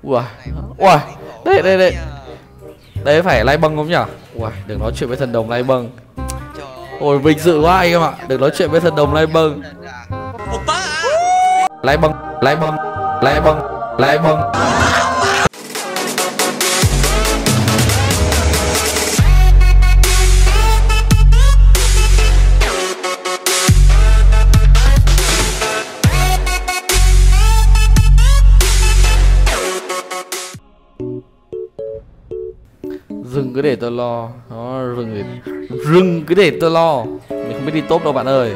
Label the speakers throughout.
Speaker 1: Ui, ui, đây. Đấy phải lay bâng không nhỉ? Ui, đừng nói chuyện với thần đồng lay bâng. Ôi vinh dự quá anh em ạ, đừng nói chuyện với thần đồng lay bâng. Lay bâng, lay bâng, lay bâng, lay bâng. Dừng cứ để tôi lo. Đó, rừng cứ để tôi lo. Mình không biết đi top đâu bạn ơi.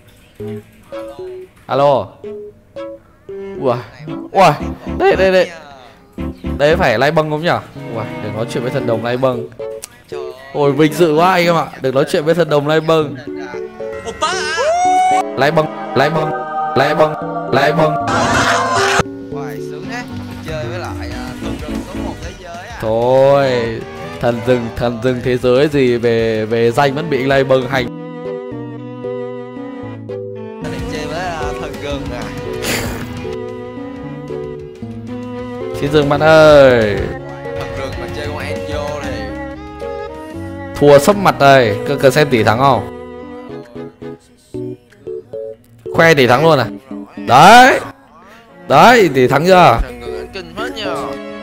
Speaker 1: Alo. Ui, ui, đây. Đấy phải lay bâng không nhỉ? Ui, đừng nói chuyện với thần đồng lay bâng. Ôi vinh dự quá anh em ạ, đừng nói chuyện với thần đồng lay bâng. Lay bâng, lay bâng, lay bâng, lay bâng.
Speaker 2: Chơi với lại thần rừng số 1 thế giới à.
Speaker 1: Thôi, thần rừng thế giới gì về danh vẫn bị lay bâng hành.
Speaker 2: Định chơi với thần rừng à.
Speaker 1: Xin dừng bạn ơi.
Speaker 2: Thần rừng mà chơi con Enzo thì
Speaker 1: Thua sấp mặt đây, cần xem tỷ thắng không? Khoe tỷ thắng luôn à? Đấy. Đấy, tỷ thắng chưa?
Speaker 2: thần rừng kinh hết nha.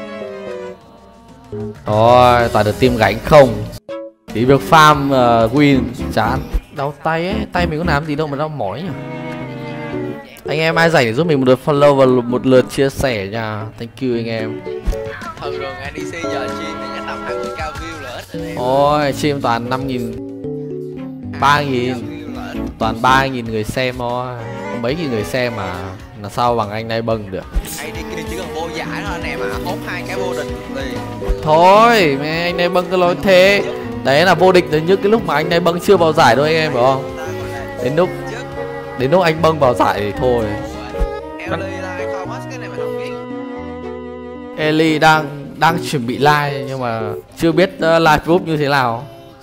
Speaker 1: Rồi, toàn được team gánh không. Tí việc farm win chán. Đau tay ấy, tay mình có làm gì đâu mà đau mỏi nhỉ. Anh em ai rảnh để giúp mình một lượt follow và một lượt chia sẻ nha. Thank you anh em.
Speaker 2: Thần rừng NDC giờ stream thì chắc tầm 20 cao view là ít rồi.
Speaker 1: Ôi, stream toàn 5.000 3.000 toàn 3.000 người xem thôi. Có mấy nghìn người xem mà là sao bằng anh này bâng được.
Speaker 2: Anh đi kia chỉ cần vô giải thôi anh em ạ, hốt 2 cái vô địch liền.
Speaker 1: Thôi, mẹ anh này bâng cứ nói thế. Đấy là vô địch từ những cái lúc mà anh này bâng chưa vào giải đâu anh em phải không? Đến lúc anh bâng vào giải thì thôi.
Speaker 2: Ellie là hay không á, cái này mình không biết.
Speaker 1: Ellie đang chuẩn bị like nhưng mà chưa biết live group như thế nào.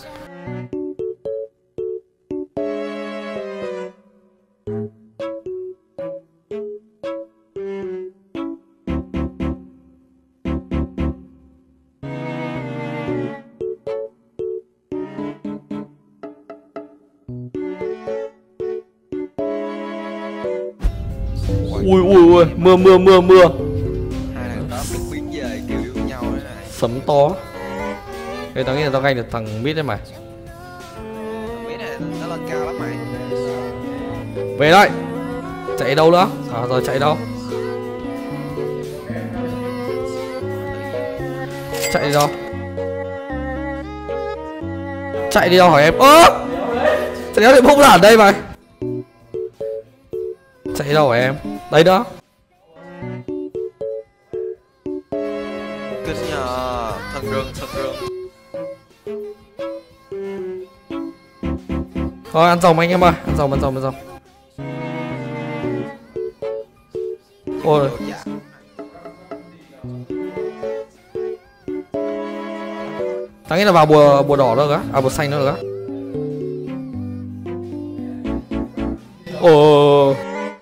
Speaker 1: Ui, mưa.
Speaker 2: Hai thằng đó biết biến về kiểu yêu nhau thế này.
Speaker 1: Sấm to. Ê, tao nghĩ là tao ganh được thằng mid đấy mày.
Speaker 2: Biết này nó lên cao lắm mày.
Speaker 1: Về đây. Chạy đâu nữa? À rồi chạy đâu? Chạy đi đâu? Chạy đi đâu hỏi em? Ơ! Chạy đi bốc ra ở đây mày. Chạy đi đâu hỏi em? Đây đó.
Speaker 2: Cứ nhờ thần rừng.
Speaker 1: Thôi ăn rồng anh em ơi, ăn rồng. Ôi. Tao nghĩ là vào bùa đỏ được á, à bùa xanh nữa được á. Ồ.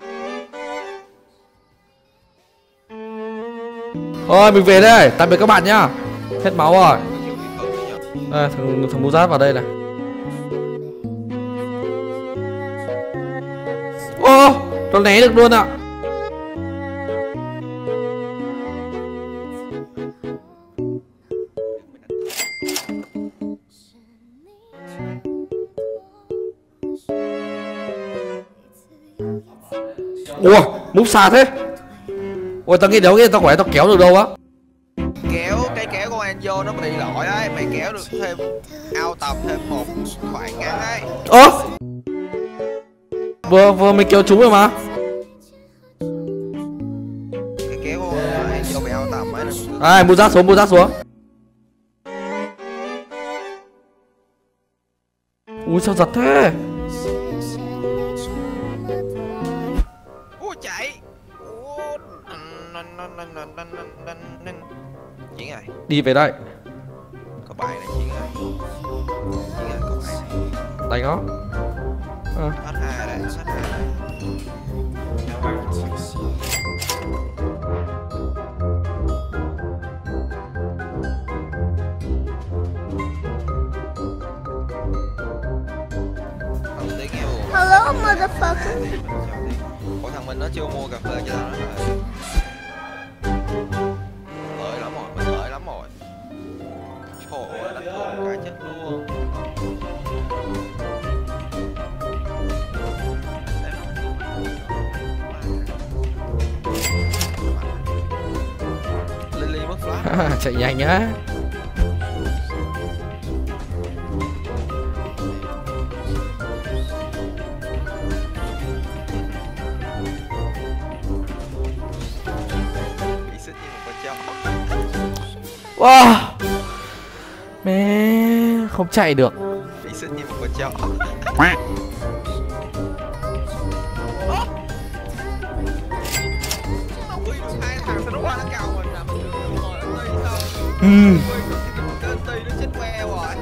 Speaker 1: Thôi mình về đây, tạm biệt các bạn nhá. Hết máu rồi. Đây, thằng Mu Rát vào đây này. Ô, nó né được luôn ạ. Ủa, move xa thế. Ôi tao nghĩ đâu tao khỏe tao kéo được đâu á.
Speaker 2: Kéo con Enzo nó bị lỗi ấy, mày kéo được thêm ao tầm thêm một khoảng ngắn ấy.
Speaker 1: Ơ. Vừa mình kéo chúng rồi mà.
Speaker 2: Cái kéo con Enzo bị ao tầm ấy.
Speaker 1: À, mua rác xuống. Ui sao giật thế.
Speaker 2: Ui chạy. Chiến này.
Speaker 1: Đi về đây.
Speaker 2: Có bài này Chiến này. Có bài này.
Speaker 1: Đánh nó.
Speaker 2: Hết 2 đấy, hết 2. Ủa thằng mình nó chưa mua cà phê cho tao nữa rồi. Lợi lắm rồi, mình lợi lắm rồi. Trời ơi, đánh thua cả chết luôn. Lily mất flash.
Speaker 1: Chạy nhanh nhá.
Speaker 2: Bị xích như một con chó.
Speaker 1: Wow. Mẹ không chạy được.
Speaker 2: Bị xích như một con chó. Hai thằng sao nó qua nó cào mình nè. Ngồi ở đây sao? Tên Tì nó chết que rồi.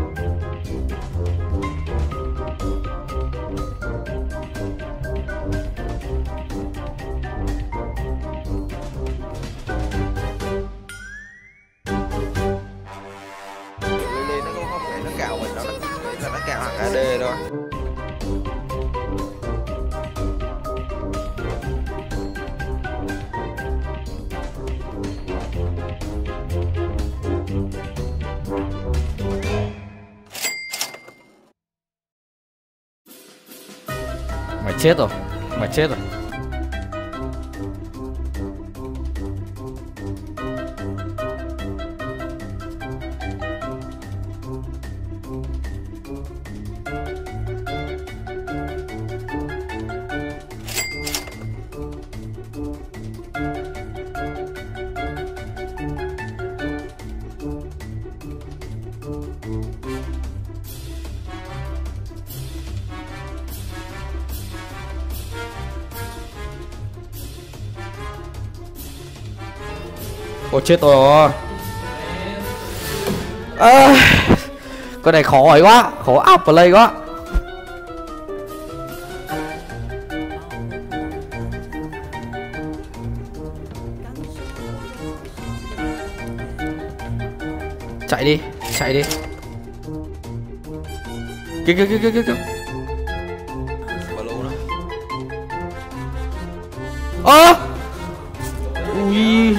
Speaker 2: Lily nó cũng không phải nó cào mình đâu, nó nghĩ là nó cào thằng AD thôi.
Speaker 1: Mày chết rồi. Mày chết rồi. Ôi chết rồi. À, con này khó ấy quá, khó áp vào đây quá. Chạy đi, chạy đi. Kìa kìa kìa kìa kìa.
Speaker 2: Blue đó.
Speaker 1: Ơ. Ui.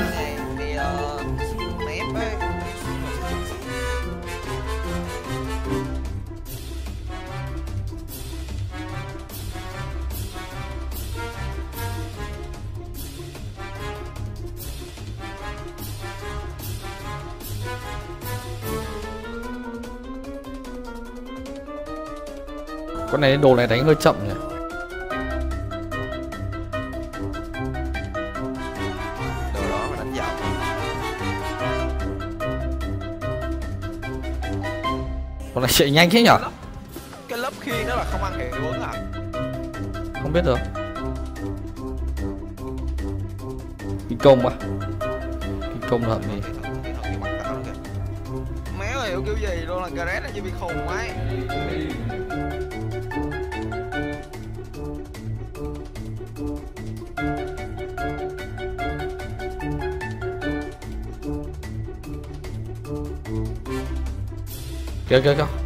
Speaker 1: Con này đồ này đánh hơi chậm nhỉ.
Speaker 2: Đồ đó mà đánh dạo.
Speaker 1: Con này chạy nhanh thế nhở?
Speaker 2: Cái lớp khi nó là không ăn hiệu ứng à?
Speaker 1: Không biết được. Kinh công à? Kinh công là gì?
Speaker 2: Méo hiểu kiểu gì luôn, là Gareth là như bị khùng ấy.
Speaker 1: Kìa kìa kìa.